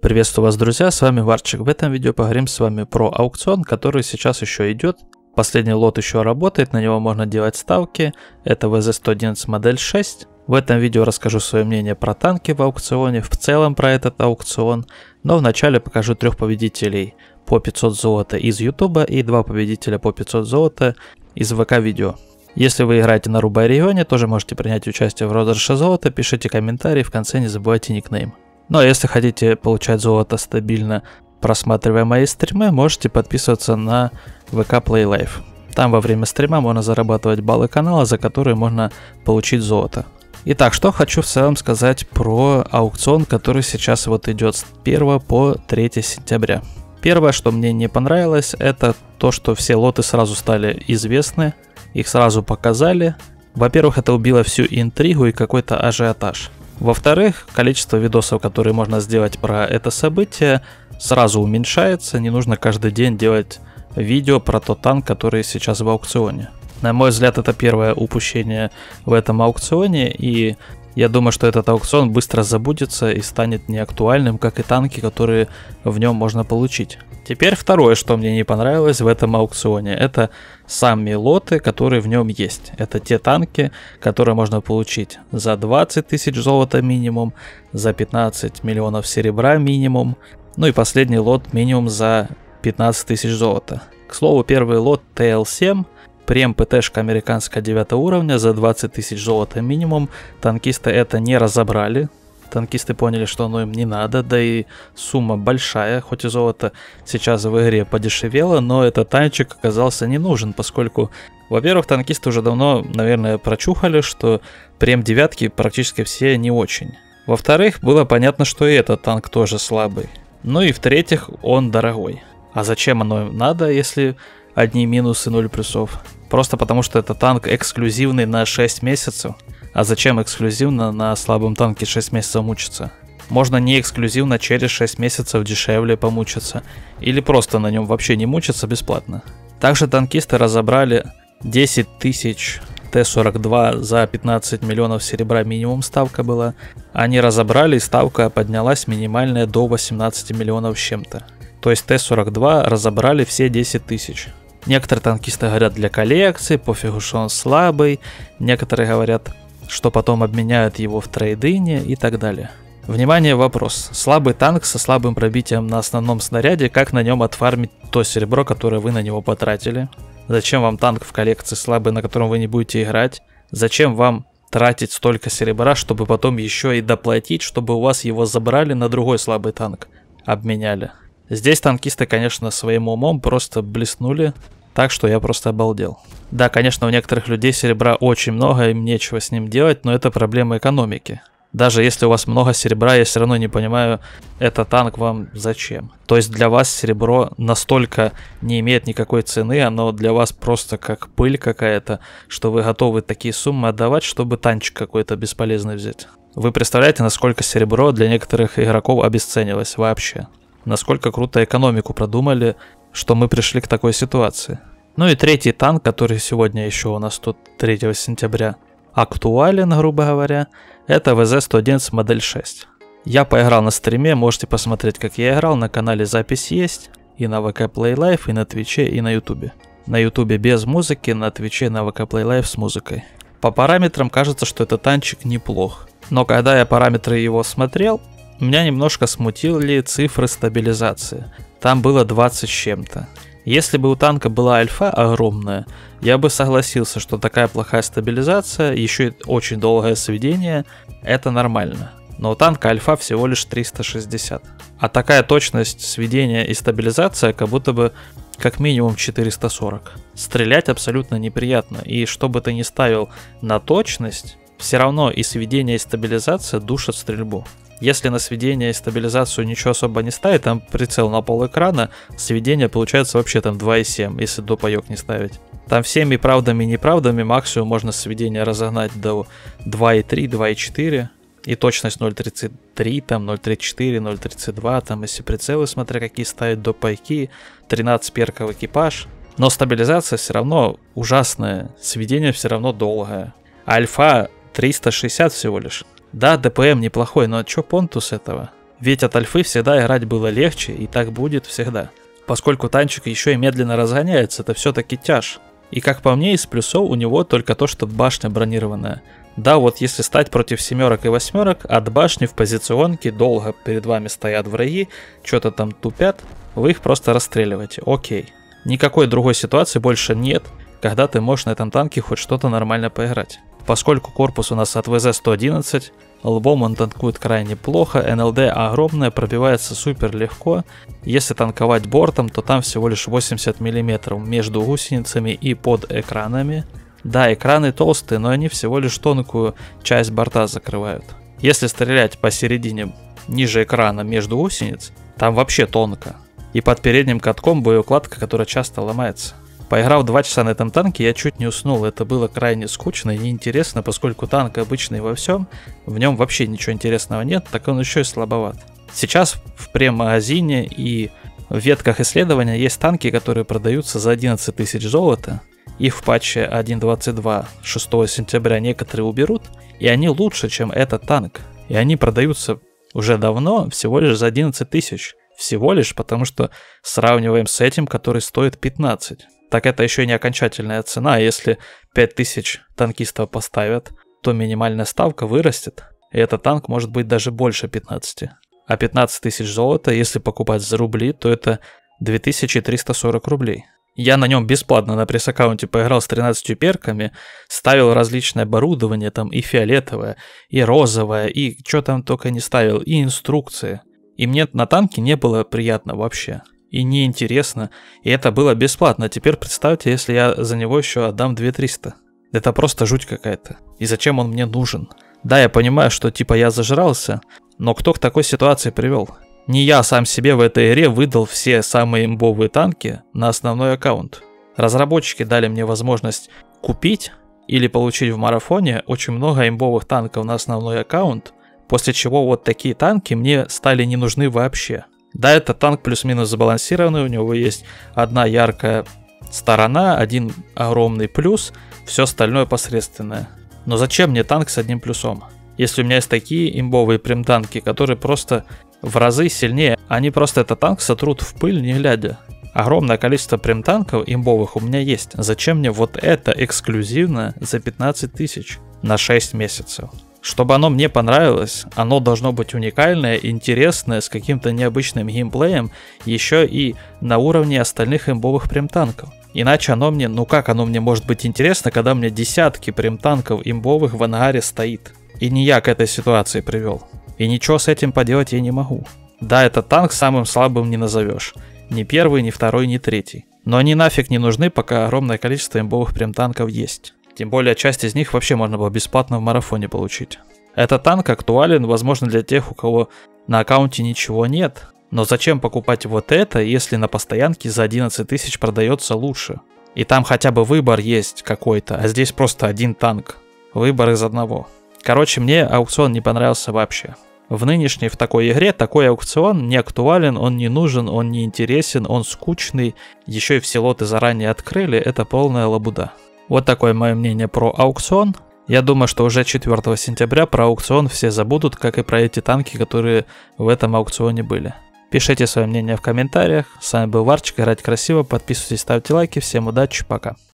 Приветствую вас, друзья, с вами Варчик. В этом видео поговорим с вами про аукцион, который сейчас еще идет. Последний лот еще работает, на него можно делать ставки. Это ВЗ-111 модель 6. В этом видео расскажу свое мнение про танки в аукционе, в целом про этот аукцион. Но вначале покажу 3 победителей по 500 золота из YouTube и 2 победителя по 500 золота из ВК-видео. Если вы играете на Рубай регионе, тоже можете принять участие в розыгрыше золота, пишите комментарии, в конце не забывайте никнейм. Ну а если хотите получать золото стабильно, просматривая мои стримы, можете подписываться на ВК Play Life. Там во время стрима можно зарабатывать баллы канала, за которые можно получить золото. Итак, что хочу в целом сказать про аукцион, который сейчас вот идет с 1 по 3 сентября. Первое, что мне не понравилось, это то, что все лоты сразу стали известны, их сразу показали. Во-первых, это убило всю интригу и какой-то ажиотаж. Во-вторых, количество видосов, которые можно сделать про это событие, сразу уменьшается, не нужно каждый день делать видео про тот танк, который сейчас в аукционе. На мой взгляд, это первое упущение в этом аукционе, и я думаю, что этот аукцион быстро забудется и станет неактуальным, как и танки, которые в нем можно получить. Теперь второе, что мне не понравилось в этом аукционе, это сами лоты, которые в нем есть. Это те танки, которые можно получить за 20 тысяч золота минимум, за 15 миллионов серебра минимум, ну и последний лот минимум за 15 тысяч золота. К слову, первый лот TL7, прем ПТшка американская 9 уровня за 20 тысяч золота минимум. Танкисты это не разобрали. Танкисты поняли, что оно им не надо, да и сумма большая, хоть и золото сейчас в игре подешевело, но этот танчик оказался не нужен, поскольку, во-первых, танкисты уже давно, наверное, прочухали, что прем 9 практически все не очень. Во-вторых, было понятно, что и этот танк тоже слабый. Ну и в-третьих, он дорогой. А зачем оно им надо, если одни минусы, 0 плюсов? Просто потому, что это танк эксклюзивный на 6 месяцев. А зачем эксклюзивно на слабом танке 6 месяцев мучиться? Можно не эксклюзивно через 6 месяцев дешевле помучиться. Или просто на нем вообще не мучиться бесплатно. Также танкисты разобрали 10 тысяч Т-42 за 15 миллионов серебра минимум ставка была. Они разобрали, и ставка поднялась минимальная до 18 миллионов с чем-то. То есть Т-42 разобрали все 10 тысяч. Некоторые танкисты говорят для коллекции, пофигу, что он слабый. Некоторые говорят, что потом обменяют его в трейдине и так далее. Внимание, вопрос. Слабый танк со слабым пробитием на основном снаряде, как на нем отфармить то серебро, которое вы на него потратили? Зачем вам танк в коллекции слабый, на котором вы не будете играть? Зачем вам тратить столько серебра, чтобы потом еще и доплатить, чтобы у вас его забрали на другой слабый танк? Обменяли. Здесь танкисты, конечно, своим умом просто блеснули, так что я просто обалдел. Да, конечно, у некоторых людей серебра очень много, им нечего с ним делать, но это проблема экономики. Даже если у вас много серебра, я все равно не понимаю, этот танк вам зачем. То есть для вас серебро настолько не имеет никакой цены, оно для вас просто как пыль какая-то, что вы готовы такие суммы отдавать, чтобы танчик какой-то бесполезный взять. Вы представляете, насколько серебро для некоторых игроков обесценилось вообще? Насколько круто экономику продумали, что мы пришли к такой ситуации. Ну и третий танк, который сегодня еще у нас тут 3 сентября актуален, грубо говоря, это ВЗ-111 модель 6. Я поиграл на стриме, можете посмотреть, как я играл, на канале запись есть, и на ВК Play Life, и на Твиче, и на Ютубе. На Ютубе без музыки, на Твиче и на ВК Play Life с музыкой. По параметрам кажется, что этот танчик неплох, но когда я параметры его смотрел, меня немножко смутили цифры стабилизации. Там было 20 с чем-то. Если бы у танка была альфа огромная, я бы согласился, что такая плохая стабилизация, еще и очень долгое сведение, это нормально. Но у танка альфа всего лишь 360. А такая точность сведения и стабилизация, как будто бы как минимум 440. Стрелять абсолютно неприятно. И что бы ты ни ставил на точность, все равно и сведение, и стабилизация душат стрельбу. Если на сведение и стабилизацию ничего особо не ставить, там прицел на пол экрана, сведение получается вообще там 2,7, если до паёк не ставить. Там всеми правдами и неправдами максимум можно сведение разогнать до 2,3, 2,4. И точность 0.33, там 0.34, 0.32, там если прицелы, смотря какие ставить до пайки, 13 перков экипаж. Но стабилизация все равно ужасная, сведение все равно долгое. Альфа 360 всего лишь. Да, ДПМ неплохой, но чё понту с этого? Ведь от альфы всегда играть было легче, и так будет всегда. Поскольку танчик еще и медленно разгоняется, это все-таки тяж. И как по мне, из плюсов у него только то, что башня бронированная. Да, вот если стать против семерок и восьмерок, от башни в позиционке долго перед вами стоят враги, что-то там тупят, вы их просто расстреливаете, окей. Никакой другой ситуации больше нет, когда ты можешь на этом танке хоть что-то нормально поиграть. Поскольку корпус у нас от ВЗ-111, лбом он танкует крайне плохо, НЛД огромная, пробивается супер легко. Если танковать бортом, то там всего лишь 80 мм между гусеницами и под экранами. Да, экраны толстые, но они всего лишь тонкую часть борта закрывают. Если стрелять посередине, ниже экрана, между гусениц, там вообще тонко. И под передним катком боеукладка, которая часто ломается. Поиграв 2 часа на этом танке, я чуть не уснул. Это было крайне скучно и неинтересно, поскольку танк обычный во всем, в нем вообще ничего интересного нет, так он еще и слабоват. Сейчас в прем-магазине и в ветках исследования есть танки, которые продаются за 11 тысяч золота. Их в патче 1.22 6 сентября некоторые уберут, и они лучше, чем этот танк. И они продаются уже давно всего лишь за 11 тысяч. Всего лишь потому, что сравниваем с этим, который стоит 15. Так это еще не окончательная цена, если 5000 танкистов поставят, то минимальная ставка вырастет, и этот танк может быть даже больше 15. А 15 тысяч золота, если покупать за рубли, то это 2340 рублей. Я на нем бесплатно на пресс-аккаунте поиграл с 13 перками, ставил различное оборудование, там и фиолетовое, и розовое, и что там только не ставил, и инструкции. И мне на танке не было приятно вообще. И неинтересно, и это было бесплатно. Теперь представьте, если я за него еще отдам 2300. Это просто жуть какая-то. И зачем он мне нужен? Да, я понимаю, что типа я зажрался, но кто к такой ситуации привел? Не я сам себе в этой игре выдал все самые имбовые танки на основной аккаунт. Разработчики дали мне возможность купить или получить в марафоне очень много имбовых танков на основной аккаунт, после чего вот такие танки мне стали не нужны вообще. Да, это танк плюс-минус сбалансированный, у него есть одна яркая сторона, один огромный плюс, все остальное посредственное. Но зачем мне танк с одним плюсом? Если у меня есть такие имбовые прем-танки, которые просто в разы сильнее, они просто этот танк сотрут в пыль не глядя. Огромное количество прем-танков имбовых у меня есть. Зачем мне вот это эксклюзивно за 15 тысяч на 6 месяцев? Чтобы оно мне понравилось, оно должно быть уникальное, интересное, с каким-то необычным геймплеем, еще и на уровне остальных имбовых прем-танков. Иначе оно мне, ну как оно мне может быть интересно, когда у меня десятки прем-танков имбовых в ангаре стоит. И не я к этой ситуации привел. И ничего с этим поделать я не могу. Да, этот танк самым слабым не назовешь. Ни первый, ни второй, ни третий. Но они нафиг не нужны, пока огромное количество имбовых прем-танков есть. Тем более часть из них вообще можно было бесплатно в марафоне получить. Этот танк актуален, возможно, для тех, у кого на аккаунте ничего нет. Но зачем покупать вот это, если на постоянке за 11 тысяч продается лучше? И там хотя бы выбор есть какой-то, а здесь просто один танк. Выбор из одного. Короче, мне аукцион не понравился вообще. В нынешней, в такой игре, такой аукцион не актуален, он не нужен, он не интересен, он скучный. Еще и все лоты заранее открыли, это полная лабуда. Вот такое мое мнение про аукцион. Я думаю, что уже 4 сентября про аукцион все забудут, как и про эти танки, которые в этом аукционе были. Пишите свое мнение в комментариях. С вами был Варчик, играть красиво, подписывайтесь, ставьте лайки. Всем удачи, пока.